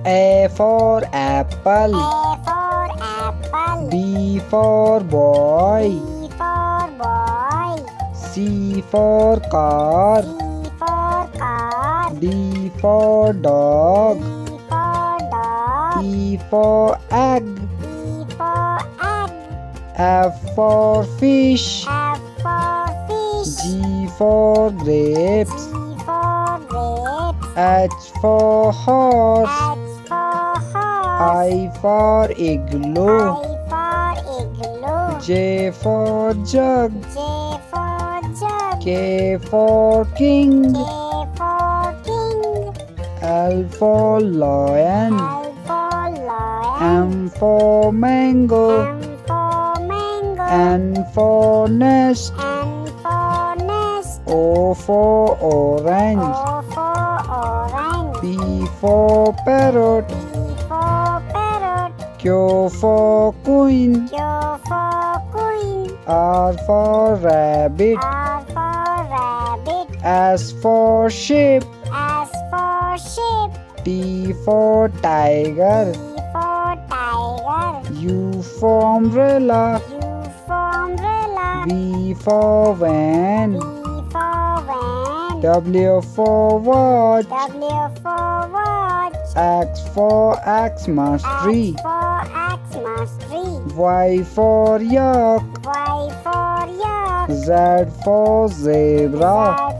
A for apple. A for apple. B for boy. B for boy. C for car. C for car. D for dog. E for dog. E for egg. E for egg. F for fish. F for fish. G for grapes. G for grapes. H for horse. H for horse. I for igloo. I for igloo. J for jug. J for jug. K for king. K for king. L for lion. L for lion. M for mango. M for mango. N for nest. N for nest. O for orange. O for orange. P for parrot. P for parrot. Q for queen. Q for queen. R for rabbit. R for rabbit. S for sheep. S for sheep. T for tiger. T for tiger. U for umbrella. U for umbrella. V for van. V for van. W for watch. W for watch. X for Xmas tree. X for Xmas tree. Y for yak. Y for yak. Z for zebra. Z